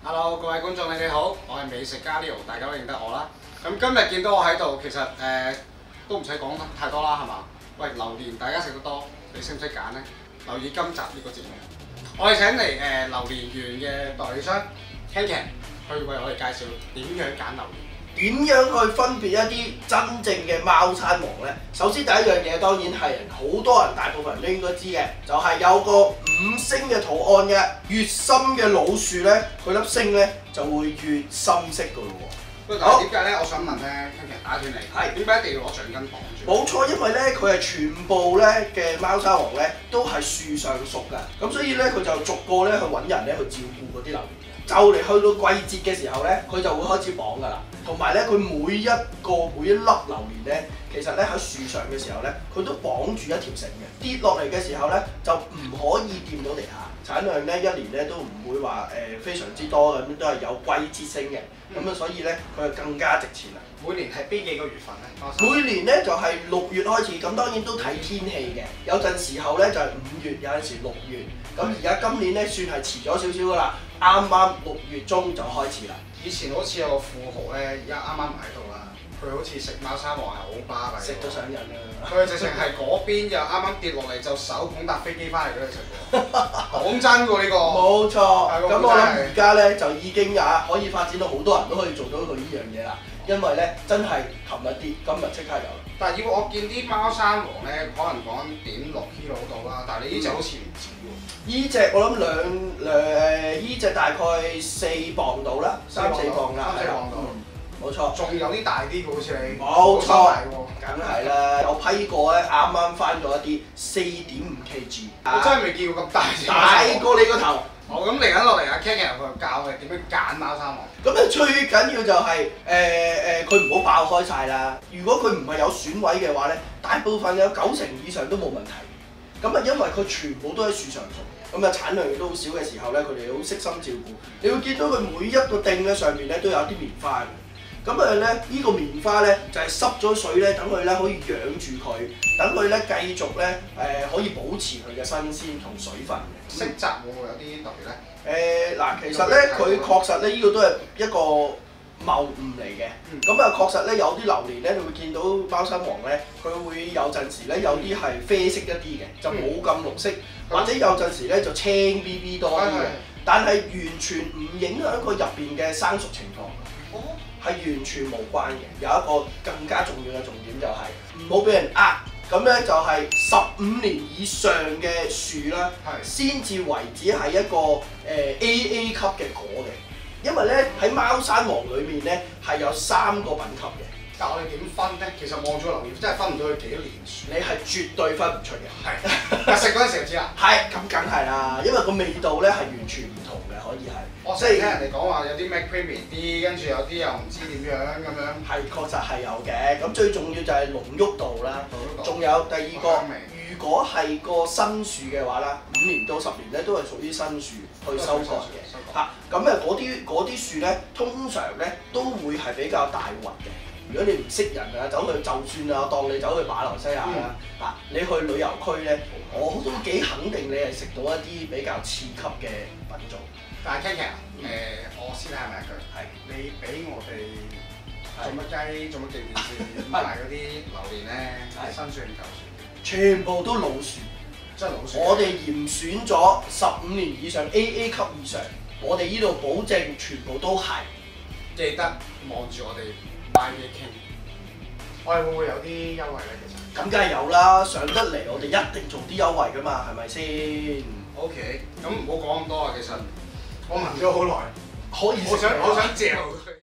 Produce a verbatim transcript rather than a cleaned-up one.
Hello， 各位觀眾你哋好，我係美食家 Leo， 大家都認得我啦。咁今日見到我喺度，其實誒、呃、都唔使講太多啦，係嘛？喂，榴蓮大家食得多，你識唔識揀呢？留意今集呢個節目，我哋請嚟誒、呃、榴蓮園嘅代理商 Ken Ken 去為我哋介紹點樣揀榴蓮。 點樣去分別一啲真正嘅貓山王呢？首先第一樣嘢當然係好多人大部分人都應該知嘅，就係、是、有個五星嘅圖案嘅，越深嘅老樹呢，佢粒星呢就會越深色噶咯喎。 喂，但係點解呢？我想問呢 Ken Ken 打斷你，係點解一定要攞橡筋綁住？冇錯，因為呢，佢係全部呢嘅貓山王呢都係樹上熟㗎，咁所以呢，佢就逐個呢去揾人呢去照顧嗰啲榴蓮。就嚟去到季節嘅時候呢，佢就會開始綁㗎啦。同埋咧，佢每一個每一粒榴蓮咧，其實咧喺樹上嘅時候咧，佢都綁住一條繩嘅。跌落嚟嘅時候咧，就唔可以掂到地下。產量咧一年咧都唔會話誒、呃、非常之多咁，都係有季節性嘅。咁啊、嗯，所以咧佢就更加值錢啦。 每年係邊幾個月份咧？ 每年咧就係、是、六月開始，咁當然都睇天氣嘅。有陣時候咧就係、是、五月，有陣時六月。咁而家今年咧算係遲咗少少㗎啦，啱啱六月中就開始啦。 以前好似有個富豪咧，而家啱啱唔喺度啦。佢好似食貓山王係好巴閉， 食到上癮啦！ 佢直情係嗰邊又啱啱跌落嚟，就手捧搭飛機翻嚟俾佢食喎。講真喎呢個，冇錯。 咁我諗而家咧就已經也可以發展到好多人都可以做到到呢樣嘢啦。因為咧真係琴日跌，今日即刻有。但係要我見啲貓山王咧，可能講點六 kilo 到啦，但係你呢隻好似唔止喎。依隻我諗兩兩誒，依隻大概四磅到啦，三四磅啦， 三四磅到。 冇錯， 仲有啲大啲嘅好似你， 冇錯，梗係啦，有批過咧，啱啱翻咗一啲四點五 kg， 我真係未見過咁大， 大過你個頭。 好，咁嚟緊落嚟啊 Ken Ken 佢教我哋點樣揀貓山王。 咁啊最緊要就係誒誒，佢唔好爆開晒啦。如果佢唔係有損位嘅話咧，大部分有九成以上都冇問題。咁啊，因為佢全部都喺樹上種，咁啊產量亦都好少嘅時候咧，佢哋好悉心照顧。你會見到佢每一個釘咧上面咧都有啲棉花嘅。咁啊咧，呢個棉花咧就係濕咗水咧，等佢咧可以養住佢，等佢咧繼續咧誒可以保持佢嘅新鮮同水分嘅。 色澤會唔會有啲特別咧？ 誒嗱，其實咧佢確實咧呢個都係一個謬誤嚟嘅。咁啊確實咧有啲榴蓮咧，你會見到貓山王咧，佢會有陣時咧有啲係啡色一啲嘅，就冇咁綠色，或者有陣時咧就青 B B 多啲嘅，但係完全唔影響佢入邊嘅生熟情況。係完全無關嘅，有一個更加重要嘅重點就係唔好俾人呃，咁咧就係十五年以上嘅樹啦，先至為止係一個誒 A A 級嘅果嘅，因為咧喺貓山王裏面咧係有三個品級嘅。 但我哋點分咧？其實望住榴蓮真係分唔到佢幾多年樹， 你係絕對分唔出嘅。係， 但食嗰陣時就知啦。係， 咁梗係啦，因為個味道咧係完全唔同嘅，可以係。 我成日聽人哋講話有啲咩 creamy 啲，跟住有啲又唔知點樣咁樣。係， 確實係有嘅。咁最重要就係濃郁度啦，仲有第二個，如果係個新樹嘅話啦，五年到十年咧都係屬於新樹去收割嘅。嚇，咁啊嗰啲嗰啲樹咧，通常咧都會係比較大核嘅。如果你唔識人啊，走去就算啊，當你走去馬來西亞啦，嗱、嗯，你去旅遊區咧，我都幾肯定你係食到一啲比較次級嘅品種。 但係 Ken Ken 誒，我先睇係咪一句？係。你俾我哋做乜雞？做乜勁電視賣嗰啲榴蓮咧？係新樹定舊樹？ 全部都老樹， 真係老樹。我哋嚴選咗十五年以上 A A 級以上，我哋呢度保證全部都係。 記得望住我哋。買嘢傾，我哋會唔會有啲優惠咧？其實咁梗係有啦，上得嚟我哋一定做啲優惠噶嘛，係咪先 ？OK，咁唔好講咁多啊！其實我聞咗好耐， 可以我想我想嚼佢。